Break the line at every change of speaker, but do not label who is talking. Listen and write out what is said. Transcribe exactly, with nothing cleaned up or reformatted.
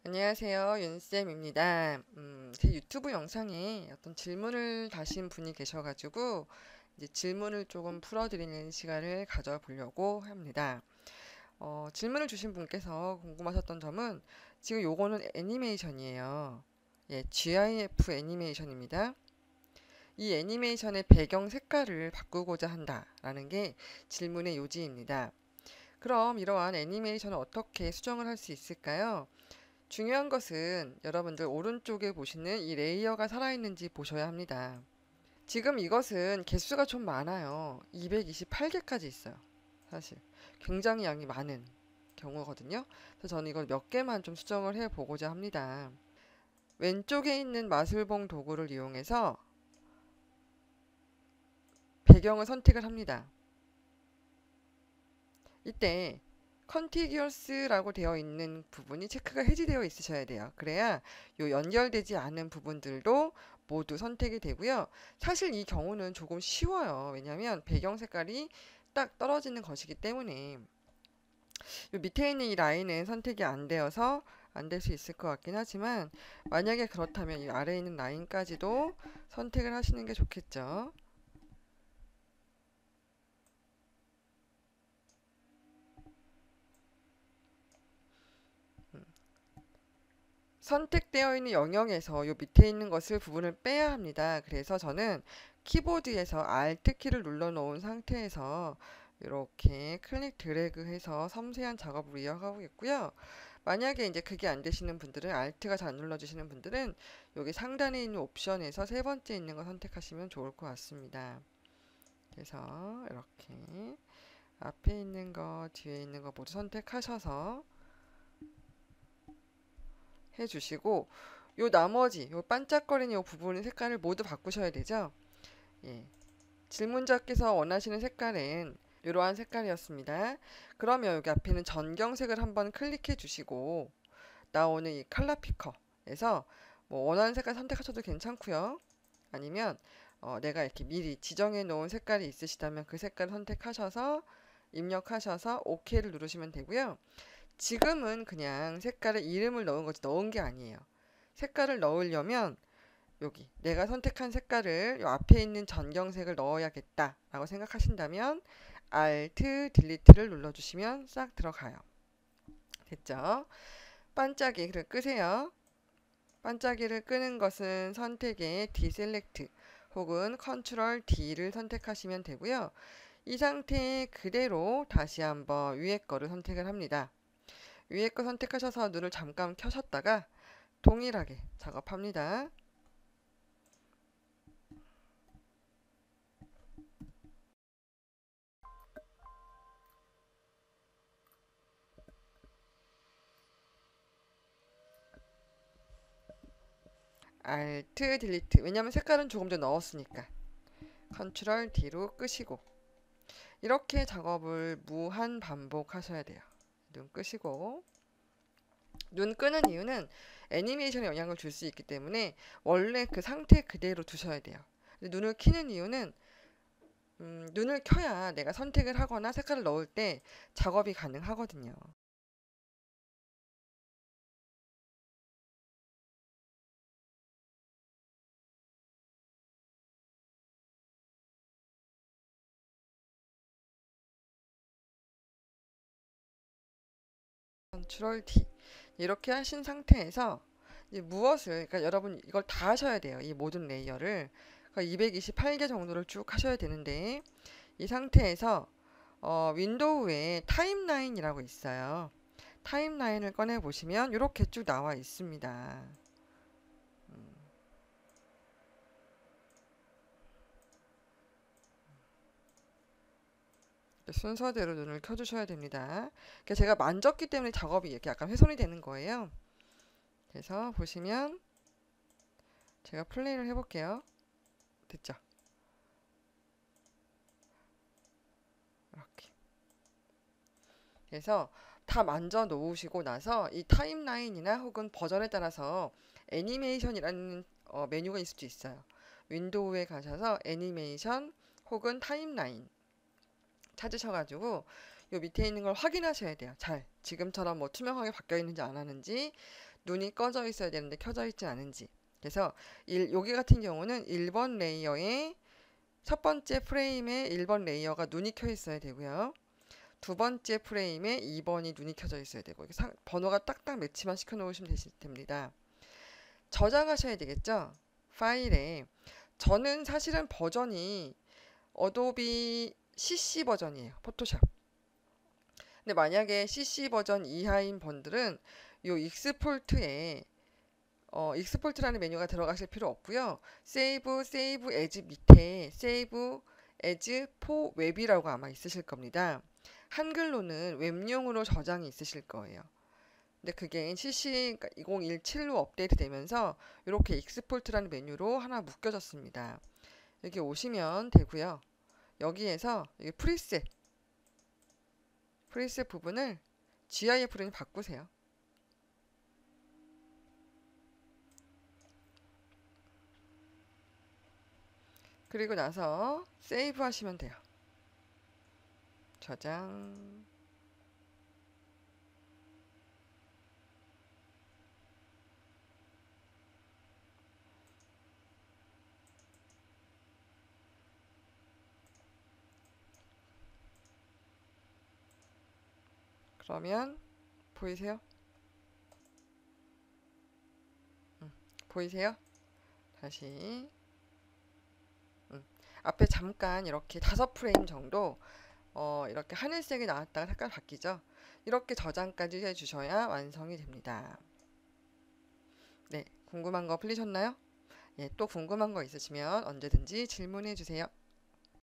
안녕하세요. 윤쌤입니다. 음, 제 유튜브 영상에 어떤 질문을 다신 분이 계셔가지고 이제 질문을 조금 풀어드리는 시간을 가져보려고 합니다. 어, 질문을 주신 분께서 궁금하셨던 점은 지금 요거는 애니메이션이에요. 예, 지아이에프 애니메이션입니다. 이 애니메이션의 배경 색깔을 바꾸고자 한다라는 게 질문의 요지입니다. 그럼 이러한 애니메이션을 어떻게 수정을 할 수 있을까요? 중요한 것은 여러분들 오른쪽에 보시는 이 레이어가 살아있는지 보셔야 합니다. 지금 이것은 개수가 좀 많아요. 이백이십팔 개까지 있어요. 사실 굉장히 양이 많은 경우거든요. 그래서 저는 이걸 몇 개만 좀 수정을 해 보고자 합니다. 왼쪽에 있는 마술봉 도구를 이용해서 배경을 선택을 합니다. 이때 컨티기어스라고 되어 있는 부분이 체크가 해지되어 있으셔야 돼요. 그래야 요 연결되지 않은 부분들도 모두 선택이 되고요. 사실 이 경우는 조금 쉬워요. 왜냐하면 배경 색깔이 딱 떨어지는 것이기 때문에 요 밑에 있는 이 라인은 선택이 안 되어서 안 될 수 있을 것 같긴 하지만 만약에 그렇다면 이 아래에 있는 라인까지도 선택을 하시는 게 좋겠죠. 선택되어 있는 영역에서 요 밑에 있는 것을 부분을 빼야 합니다. 그래서 저는 키보드에서 Alt 키를 눌러 놓은 상태에서 이렇게 클릭 드래그 해서 섬세한 작업을 이어가고 있고요. 만약에 이제 그게 안 되시는 분들은 Alt가 잘 눌러 주시는 분들은 여기 상단에 있는 옵션에서 세 번째 있는 거 선택하시면 좋을 것 같습니다. 그래서 이렇게 앞에 있는 거, 뒤에 있는 거 모두 선택하셔서 해주시고 요 나머지 요 반짝거리는 요 부분의 색깔을 모두 바꾸셔야 되죠. 예. 질문자께서 원하시는 색깔은 이러한 색깔이었습니다. 그러면 여기 앞에는 전경색을 한번 클릭해 주시고 나오는 이 컬러 피커에서 뭐 원하는 색깔 선택하셔도 괜찮고요. 아니면 어 내가 이렇게 미리 지정해 놓은 색깔이 있으시다면 그 색깔을 선택하셔서 입력하셔서 오케이를 누르시면 되고요. 지금은 그냥 색깔에 이름을 넣은 거지 넣은 게 아니에요. 색깔을 넣으려면 여기 내가 선택한 색깔을 요 앞에 있는 전경색을 넣어야겠다 라고 생각하신다면 Alt, Delete를 눌러주시면 싹 들어가요. 됐죠? 반짝이를 끄세요. 반짝이를 끄는 것은 선택에 Deselect 혹은 컨트롤 D를 선택하시면 되고요. 이 상태 그대로 다시 한번 위에 거를 선택을 합니다. 위에 거 선택하셔서 눈을 잠깐 켜셨다가 동일하게 작업합니다. Alt, Delete. 왜냐면 색깔은 조금 더 넣었으니까. 컨트롤 D로 끄시고 이렇게 작업을 무한 반복하셔야 돼요. 눈 끄시고 눈 끄는 이유는 애니메이션에 영향을 줄 수 있기 때문에 원래 그 상태 그대로 두셔야 돼요. 눈을 켜는 이유는 음, 눈을 켜야 내가 선택을 하거나 색깔을 넣을 때 작업이 가능하거든요. 컨트롤 D 이렇게 하신 상태에서 이제 무엇을 그러니까 여러분 이걸 다 하셔야 돼요. 이 모든 레이어를 그러니까 이백이십팔 개 정도를 쭉 하셔야 되는데 이 상태에서 어, 윈도우에 타임라인이라고 있어요. 타임라인을 꺼내 보시면 이렇게 쭉 나와 있습니다. 순서대로 눈을 켜주셔야 됩니다. 그러니까 제가 만졌기 때문에 작업이 이렇게 약간 훼손이 되는 거예요. 그래서 보시면 제가 플레이를 해볼게요. 됐죠? 이렇게. 그래서 다 만져 놓으시고 나서 이 타임라인이나 혹은 버전에 따라서 애니메이션이라는 어, 메뉴가 있을 수도 있어요. 윈도우에 가셔서 애니메이션 혹은 타임라인 찾으셔가지고 요 밑에 있는 걸 확인하셔야 돼요. 잘 지금처럼 뭐 투명하게 바뀌어 있는지 안 하는지 눈이 꺼져 있어야 되는데 켜져 있지 않은지. 그래서 일, 여기 같은 경우는 일 번 레이어에 첫 번째 프레임에 일 번 레이어가 눈이 켜 있어야 되고요. 두 번째 프레임에 이 번이 눈이 켜져 있어야 되고 이렇게 상, 번호가 딱딱 매치만 시켜 놓으시면 되시, 됩니다. 저장하셔야 되겠죠? 파일에. 저는 사실은 버전이 어도비 씨씨 버전이에요. 포토샵. 근데 만약에 씨씨 버전 이하인 분들은 요 익스포트에 어, 익스포트라는 메뉴가 들어가실 필요 없고요. 세이브, 세이브 에즈 밑에 세이브 에즈 포 웹이라고 아마 있으실 겁니다. 한글로는 웹용으로 저장이 있으실 거예요. 근데 그게 씨씨 이천십칠로 업데이트 되면서 이렇게 익스포트라는 메뉴로 하나 묶여졌습니다. 여기 오시면 되고요. 여기에서 여기 프리셋 프리셋 부분을 지아이에프로 바꾸세요. 그리고 나서 세이브 하시면 돼요. 저장. 그러면 보이세요? 음, 보이세요? 다시 음, 앞에 잠깐 이렇게 다섯 프레임 정도 어, 이렇게 하늘색이 나왔다가 색깔 바뀌죠? 이렇게 저장까지 해주셔야 완성이 됩니다. 네, 궁금한 거 풀리셨나요? 예, 또 궁금한 거 있으시면 언제든지 질문해 주세요.